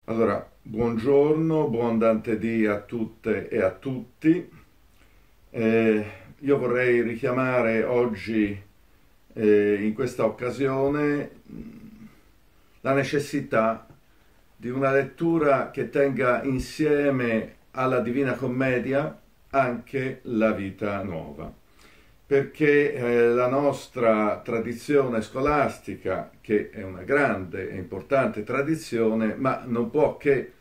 Allora, buongiorno, buon Dante Dì a tutte e a tutti. Eh, io vorrei richiamare oggi, in questa occasione, la necessità di una lettura che tenga insieme alla Divina Commedia anche la vita nuova, perché la nostra tradizione scolastica, che è una grande e importante tradizione, ma non può che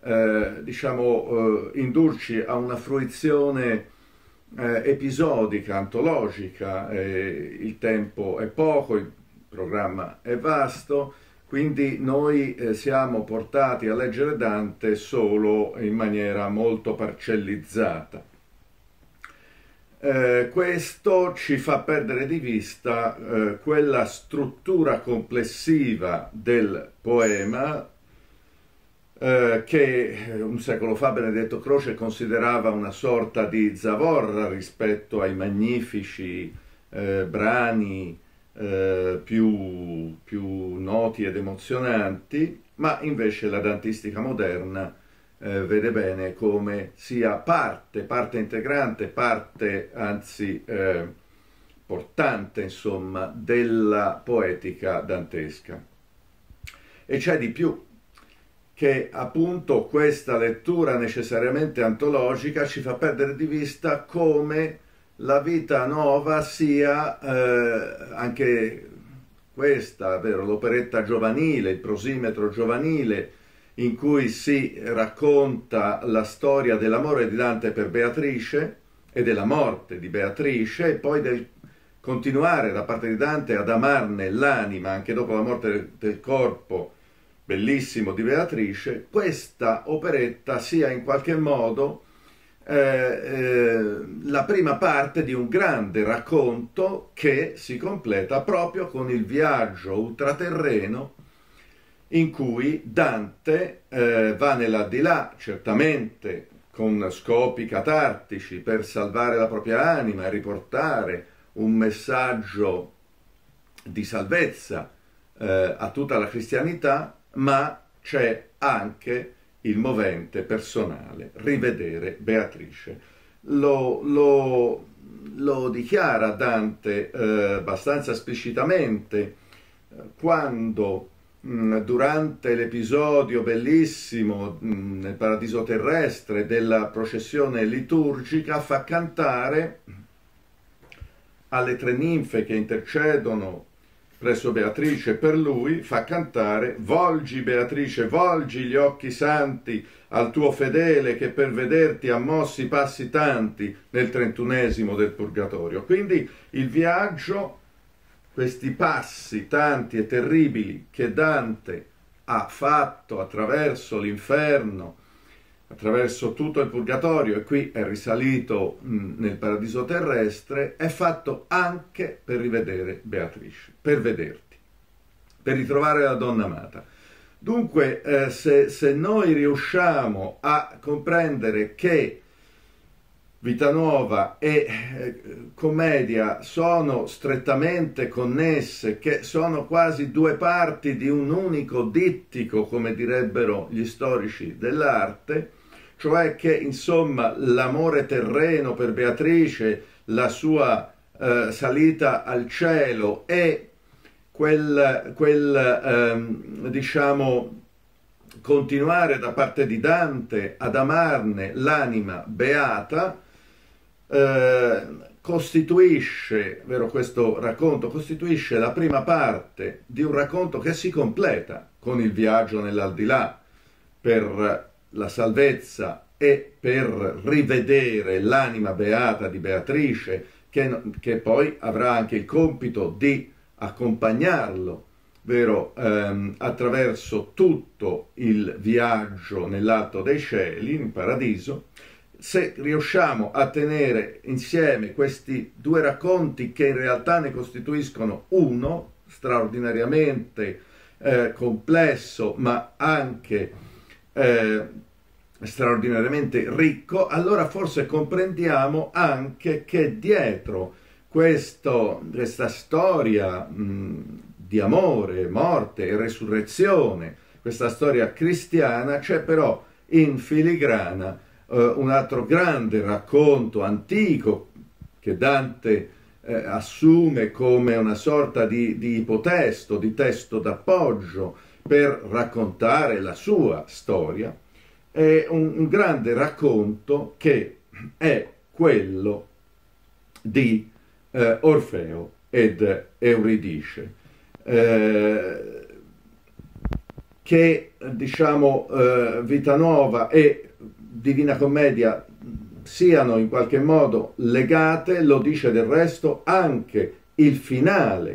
indurci a una fruizione episodica, antologica. Il tempo è poco, il programma è vasto, quindi noi siamo portati a leggere Dante solo in maniera molto parcellizzata. Questo ci fa perdere di vista quella struttura complessiva del poema che un secolo fa Benedetto Croce considerava una sorta di zavorra rispetto ai magnifici brani più noti ed emozionanti, ma invece la dantistica moderna vede bene come sia parte integrante, parte anzi portante, insomma, della poetica dantesca. E c'è di più, che appunto questa lettura necessariamente antologica ci fa perdere di vista come la vita nuova sia anche questa, vero, l'operetta giovanile, il prosimetro giovanile, in cui si racconta la storia dell'amore di Dante per Beatrice e della morte di Beatrice, e poi del continuare da parte di Dante ad amarne l'anima anche dopo la morte del corpo bellissimo di Beatrice. Questa operetta sia in qualche modo la prima parte di un grande racconto che si completa proprio con il viaggio ultraterreno in cui Dante va nell'aldilà, certamente con scopi catartici per salvare la propria anima e riportare un messaggio di salvezza a tutta la cristianità, ma c'è anche il movente personale, rivedere Beatrice. Lo dichiara Dante abbastanza esplicitamente quando durante l'episodio bellissimo nel Paradiso terrestre della processione liturgica fa cantare alle tre ninfe che intercedono presso Beatrice per lui, fa cantare: volgi Beatrice, volgi gli occhi santi al tuo fedele che per vederti ha mossi passi tanti nel 31esimo del Purgatorio. Quindi il viaggio, questi passi tanti e terribili che Dante ha fatto attraverso l'inferno, attraverso tutto il Purgatorio, e qui è risalito nel Paradiso terrestre, è fatto anche per rivedere Beatrice, per vederti, per ritrovare la donna amata. Dunque, se noi riusciamo a comprendere che Vita Nuova e commedia sono strettamente connesse, che sono quasi due parti di un unico dittico, come direbbero gli storici dell'arte, cioè che insomma l'amore terreno per Beatrice, la sua salita al cielo e diciamo continuare da parte di Dante ad amarne l'anima beata, costituisce, vero, questo racconto costituisce la prima parte di un racconto che si completa con il viaggio nell'aldilà per la salvezza e per rivedere l'anima beata di Beatrice, che poi avrà anche il compito di accompagnarlo, vero, attraverso tutto il viaggio nell'alto dei cieli, in paradiso. Se riusciamo a tenere insieme questi due racconti, che in realtà ne costituiscono uno straordinariamente complesso, ma anche straordinariamente ricco, allora forse comprendiamo anche che dietro questa storia di amore, morte e resurrezione, questa storia cristiana, c'è però in filigrana un altro grande racconto antico che Dante assume come una sorta di ipotesto, di testo d'appoggio per raccontare la sua storia. È un grande racconto che è quello di Orfeo ed Euridice, che diciamo Vita Nuova e Divina Commedia siano in qualche modo legate, lo dice del resto anche il finale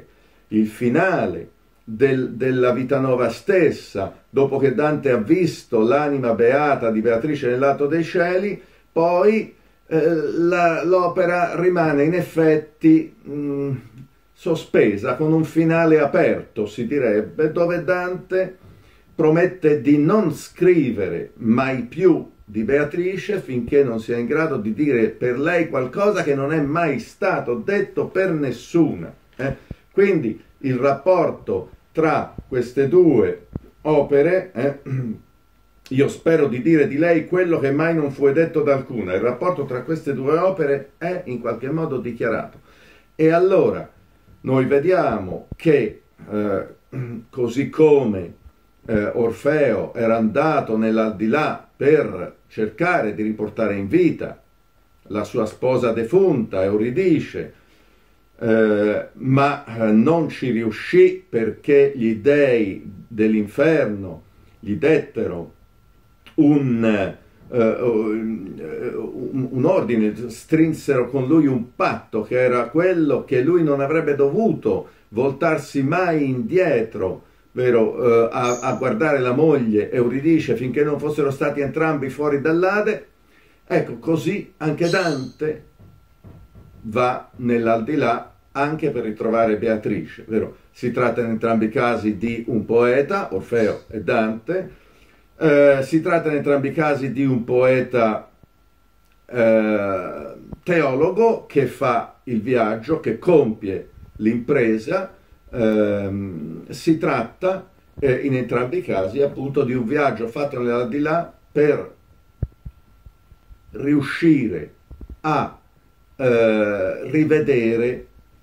della Vita Nuova stessa, dopo che Dante ha visto l'anima beata di Beatrice nel lato dei cieli, poi l'opera rimane in effetti sospesa, con un finale aperto, si direbbe, dove Dante promette di non scrivere mai più di Beatrice finché non sia in grado di dire per lei qualcosa che non è mai stato detto per nessuna. Quindi il rapporto tra queste due opere, io spero di dire di lei quello che mai non fu detto da alcuna, il rapporto tra queste due opere è in qualche modo dichiarato. E allora noi vediamo che così come Orfeo era andato nell'aldilà per cercare di riportare in vita la sua sposa defunta Euridice, ma non ci riuscì perché gli dei dell'inferno gli dettero un ordine, strinsero con lui un patto che era quello che lui non avrebbe dovuto voltarsi mai indietro, vero, a guardare la moglie Euridice finché non fossero stati entrambi fuori dall'Ade. Ecco, così anche Dante va nell'aldilà anche per ritrovare Beatrice, vero? Si tratta in entrambi i casi di un poeta, Orfeo e Dante, si tratta in entrambi i casi di un poeta teologo che fa il viaggio, che compie l'impresa. Si tratta in entrambi i casi appunto di un viaggio fatto nell'aldilà per riuscire a rivedere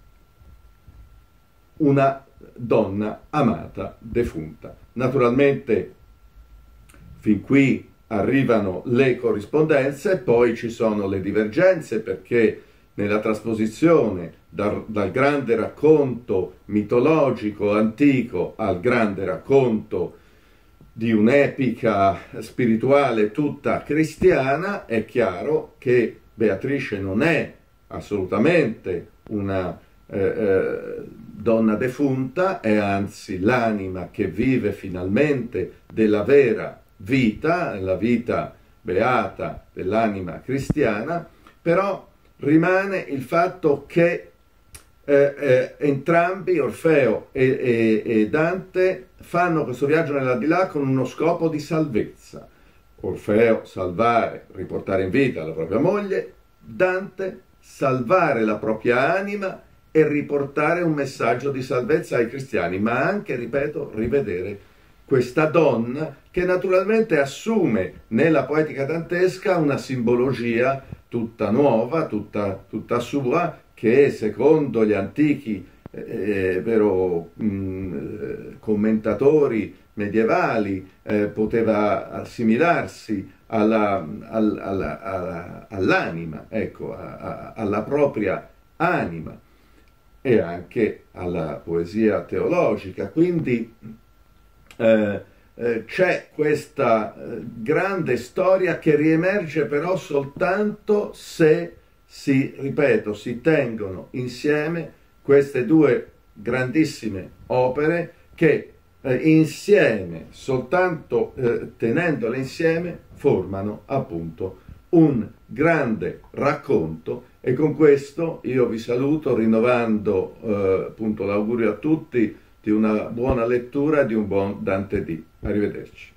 una donna amata defunta. Naturalmente fin qui arrivano le corrispondenze, poi ci sono le divergenze, perché nella trasposizione dal grande racconto mitologico antico al grande racconto di un'epica spirituale tutta cristiana, è chiaro che Beatrice non è assolutamente una donna defunta, è anzi l'anima che vive finalmente della vera vita, la vita beata dell'anima cristiana, però rimane il fatto che entrambi, Orfeo e Dante, fanno questo viaggio nell'aldilà con uno scopo di salvezza. Orfeo salvare, riportare in vita la propria moglie, Dante salvare la propria anima e riportare un messaggio di salvezza ai cristiani, ma anche, ripeto, rivedere questa donna che naturalmente assume nella poetica dantesca una simbologia tutta nuova, tutta sua, che secondo gli antichi commentatori medievali poteva assimilarsi all'anima, ecco, alla propria anima e anche alla poesia teologica. Quindi c'è questa grande storia che riemerge però soltanto se ripeto, si tengono insieme queste due grandissime opere che insieme, soltanto tenendole insieme, formano appunto un grande racconto. E con questo io vi saluto rinnovando appunto l'augurio a tutti di una buona lettura e di un buon Dante Dì. Arrivederci.